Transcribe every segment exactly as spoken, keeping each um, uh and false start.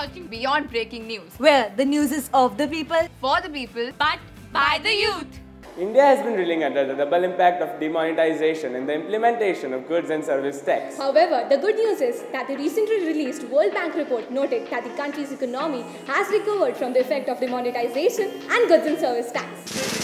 watching Beyond Breaking News, where the news is of the people, for the people, but by the youth. India has been reeling under the double impact of demonetization in the implementation of goods and service tax. However, the good news is that the recently released World Bank report noted that the country's economy has recovered from the effect of demonetization and goods and service tax.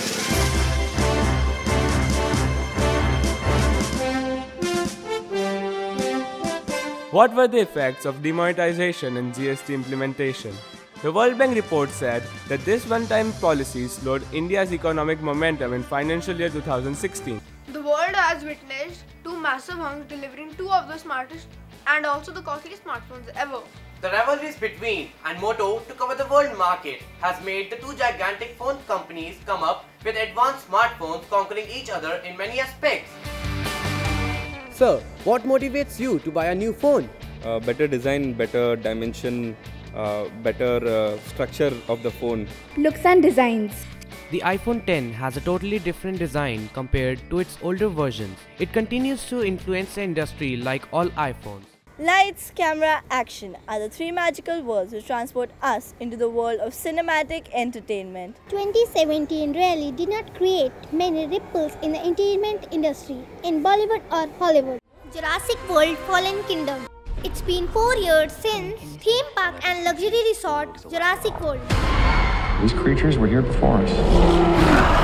What were the effects of demonetization and G S T implementation? The World Bank report said that this one-time policy slowed India's economic momentum in financial year two thousand sixteen. The world has witnessed two massive hunks delivering two of the smartest and also the costliest smartphones ever. The rivalries between and Moto to cover the world market has made the two gigantic phone companies come up with advanced smartphones conquering each other in many aspects. Sir, what motivates you to buy a new phone? Uh, better design, better dimension, uh, better uh, structure of the phone. Looks and designs. The iPhone ten has a totally different design compared to its older versions. It continues to influence the industry like all iPhones. Lights, camera, action are the three magical words which transport us into the world of cinematic entertainment. twenty seventeen really did not create many ripples in the entertainment industry in Bollywood or Hollywood. Jurassic World Fallen Kingdom. It's been four years since theme park and luxury resort Jurassic World. These creatures were here before us.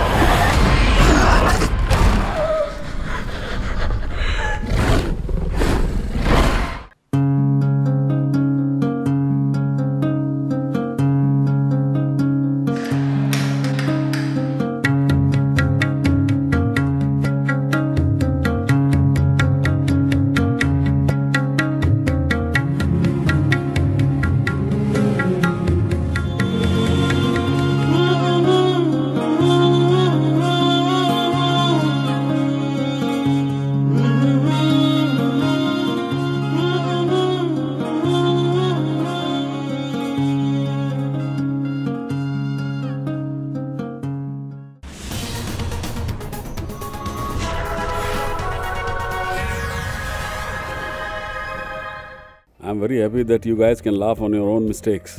I'm very happy that you guys can laugh on your own mistakes,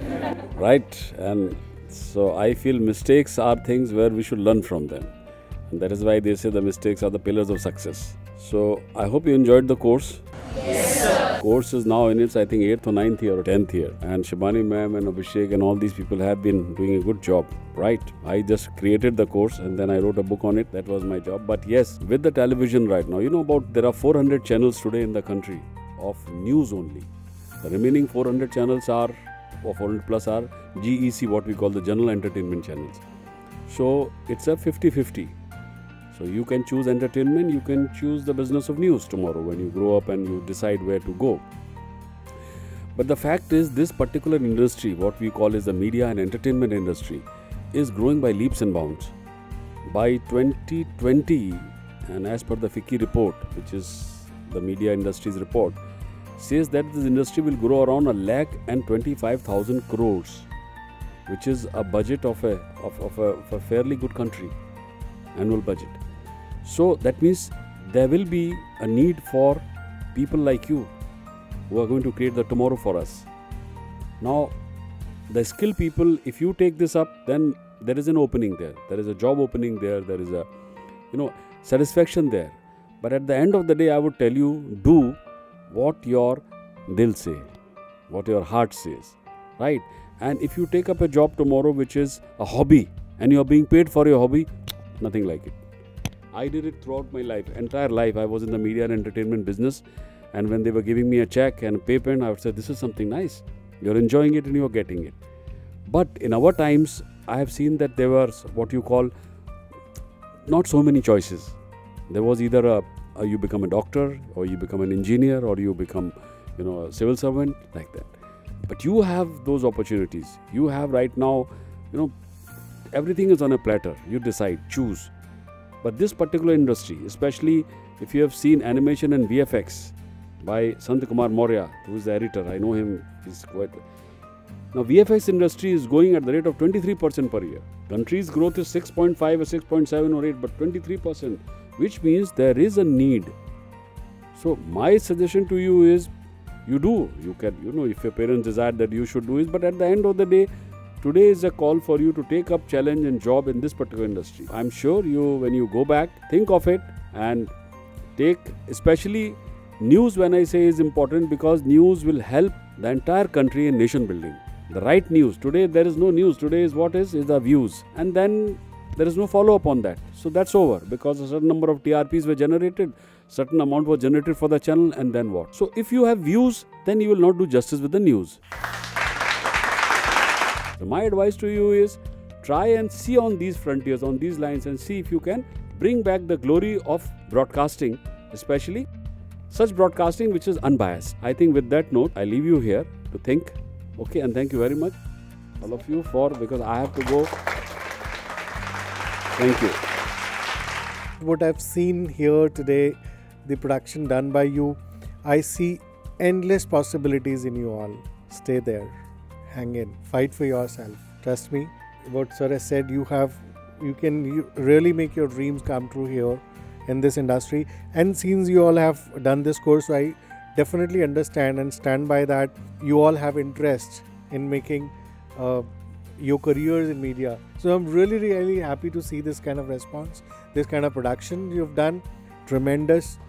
right? And so I feel mistakes are things where we should learn from them. And that is why they say the mistakes are the pillars of success. So I hope you enjoyed the course. Yes, sir. Course is now in its, I think, eighth or ninth year or tenth year. And Shibani ma'am and Abhishek and all these people have been doing a good job, right? I just created the course and then I wrote a book on it. That was my job. But yes, with the television right now, you know about there are four hundred channels today in the country of news only. The remaining four hundred channels are, or four hundred plus are G E C, what we call the general entertainment channels. So it's a fifty fifty. So you can choose entertainment, you can choose the business of news tomorrow when you grow up and you decide where to go. But the fact is, this particular industry, what we call is the media and entertainment industry, is growing by leaps and bounds. By twenty twenty, and as per the FICCI report, which is the media industry's report, says that this industry will grow around a lakh and twenty-five thousand crores, which is a budget of a, of, of, a, of a fairly good country, annual budget. So that means there will be a need for people like you who are going to create the tomorrow for us. Now, the skilled people, if you take this up, then there is an opening there. There is a job opening there. There is a, you know, satisfaction there. But at the end of the day, I would tell you, do what your dil say, what your heart says, right? And if you take up a job tomorrow which is a hobby and you are being paid for your hobby, nothing like it. I did it throughout my life, entire life. I was in the media and entertainment business, and when they were giving me a check and a pay pen, I would say, this is something nice. You're enjoying it and you're getting it. But in our times, I have seen that there was what you call not so many choices. There was either a Uh, you become a doctor, or you become an engineer, or you become, you know, a civil servant, like that. But you have those opportunities. You have right now, you know, everything is on a platter. You decide, choose. But this particular industry, especially if you have seen animation and V F X by Sant Kumar Maurya, who is the editor, I know him, he's quite... Now, V F X industry is going at the rate of twenty-three percent per year. Country's growth is six point five or six point seven or eight, but twenty-three percent. Which means there is a need. So my suggestion to you is, you do. You can, you know, if your parents desire that you should do it. But at the end of the day, today is a call for you to take up challenge and job in this particular industry. I'm sure you, when you go back, think of it and take, especially news, when I say is important, because news will help the entire country in nation building. The right news. Today there is no news. Today is what is, is the views. And then there is no follow up on that. So that's over, because a certain number of T R Ps were generated, certain amount was generated for the channel, and then what? So if you have views, then you will not do justice with the news. So my advice to you is, try and see on these frontiers, on these lines, and see if you can bring back the glory of broadcasting, especially such broadcasting which is unbiased. I think with that note, I leave you here to think. Okay, and thank you very much, all of you, for, because I have to go. Thank you. What I've seen here today, the production done by you, I see endless possibilities in you all. Stay there, hang in, fight for yourself. Trust me, what sir has said, you have, you can you really make your dreams come true here in this industry. And since you all have done this course, I definitely understand and stand by that. You all have interest in making uh, your careers in media. So I'm really, really happy to see this kind of response, this kind of production you've done. Tremendous.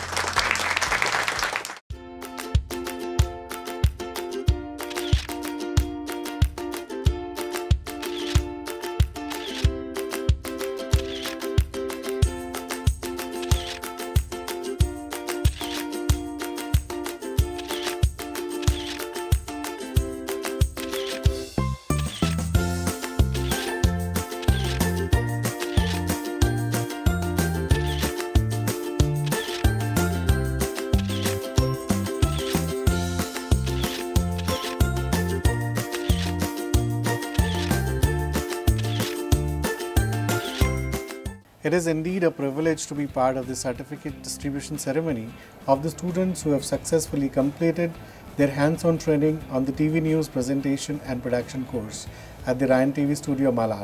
It is indeed a privilege to be part of the certificate distribution ceremony of the students who have successfully completed their hands-on training on the T V News presentation and production course at the Ryan T V Studio, Malad.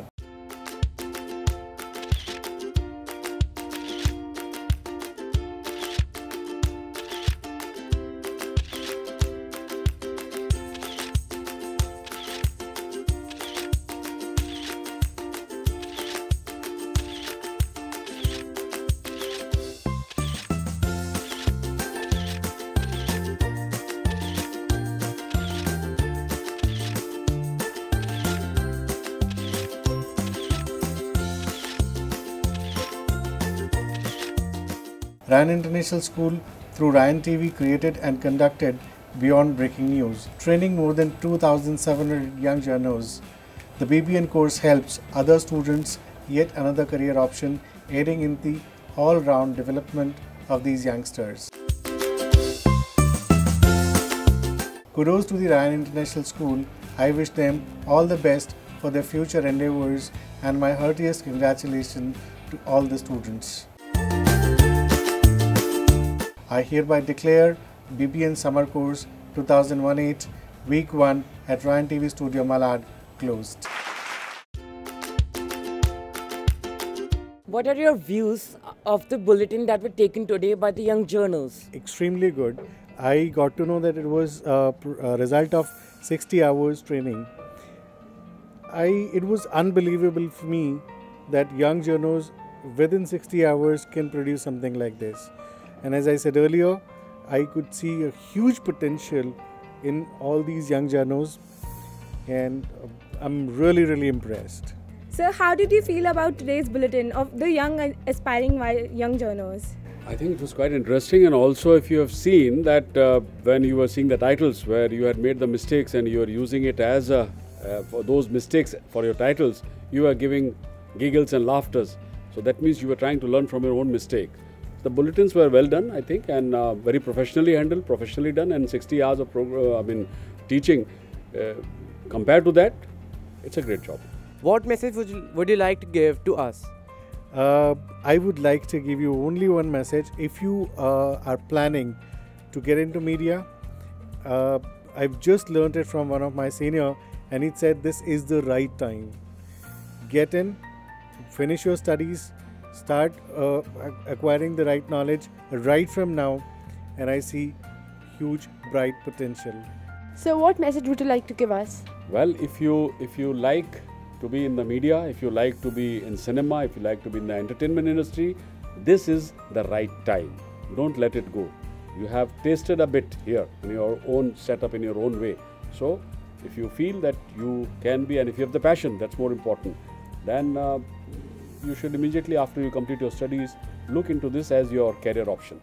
Ryan International School through Ryan T V created and conducted Beyond Breaking News, training more than two thousand seven hundred young journalists. The B B N course helps other students yet another career option, aiding in the all-round development of these youngsters. Kudos to the Ryan International School. I wish them all the best for their future endeavors, and my heartiest congratulations to all the students. I hereby declare B B N Summer Course two thousand eighteen Week one at Ryan T V Studio Malad closed. What are your views of the bulletin that were taken today by the young journals? Extremely good. I got to know that it was a, a result of sixty hours training. I, it was unbelievable for me that young journals within sixty hours can produce something like this. And as I said earlier, I could see a huge potential in all these young journals, and I'm really, really impressed. So how did you feel about today's bulletin of the young aspiring young journalists? I think it was quite interesting, and also if you have seen that uh, when you were seeing the titles where you had made the mistakes and you were using it as a, uh, for those mistakes for your titles, you were giving giggles and laughters. So that means you were trying to learn from your own mistake. The bulletins were well done, I think, and uh, very professionally handled, professionally done, and sixty hours of uh, I mean, teaching. Uh, compared to that, it's a great job. What message would you, would you like to give to us? Uh, I would like to give you only one message. If you uh, are planning to get into media, uh, I've just learned it from one of my senior, and he said this is the right time. Get in, finish your studies, start uh, acquiring the right knowledge right from now, and I see huge, bright potential. So what message would you like to give us? Well, if you if you like to be in the media, if you like to be in cinema, if you like to be in the entertainment industry, this is the right time. Don't let it go. You have tasted a bit here in your own setup, in your own way. So, if you feel that you can be, and if you have the passion, that's more important, then uh, you should immediately, after you complete your studies, look into this as your career option.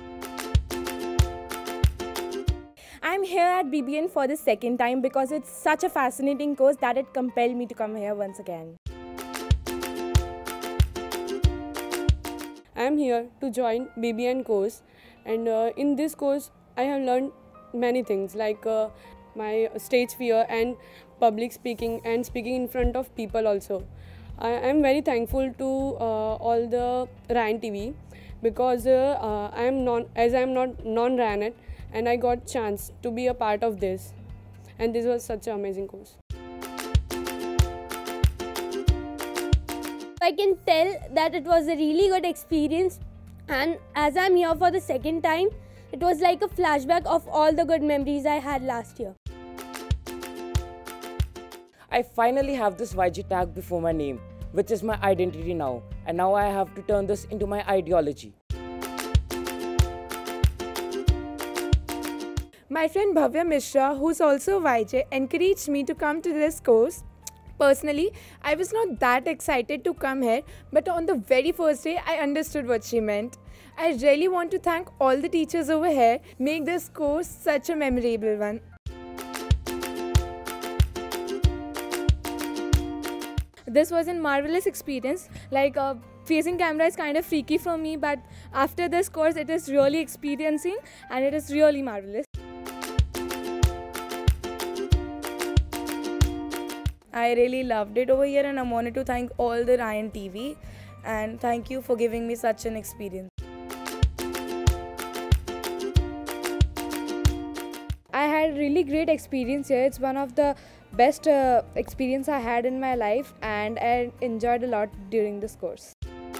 I'm here at B B N for the second time because it's such a fascinating course that it compelled me to come here once again. I'm here to join B B N course, and uh, in this course I have learned many things like uh, my stage fear and public speaking and speaking in front of people also. I am very thankful to uh, all the Ryan T V because uh, uh, I am non as I am not non-Ryanet, and I got chance to be a part of this, and this was such an amazing course. I can tell that it was a really good experience, and as I'm here for the second time, it was like a flashback of all the good memories I had last year. I finally have this Y G tag before my name, which is my identity now, and now I have to turn this into my ideology. My friend Bhavya Mishra, who's also Y J, encouraged me to come to this course. Personally, I was not that excited to come here, but on the very first day, I understood what she meant. I really want to thank all the teachers over here, make this course such a memorable one. This was a marvelous experience. Like uh, facing camera is kind of freaky for me, but after this course, it is really experiencing and it is really marvelous. I really loved it over here, and I wanted to thank all the Ryan T V, and thank you for giving me such an experience. I had really great experience here. It's one of the best uh, experience I had in my life, and I enjoyed a lot during this course.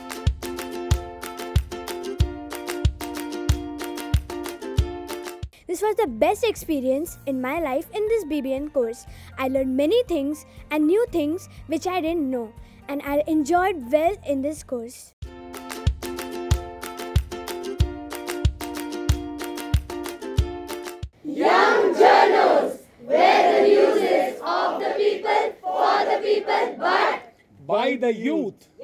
This was the best experience in my life in this B B N course. I learned many things and new things which I didn't know, and I enjoyed well in this course. Young journals, where the news is of the people, for the people, but by the youth.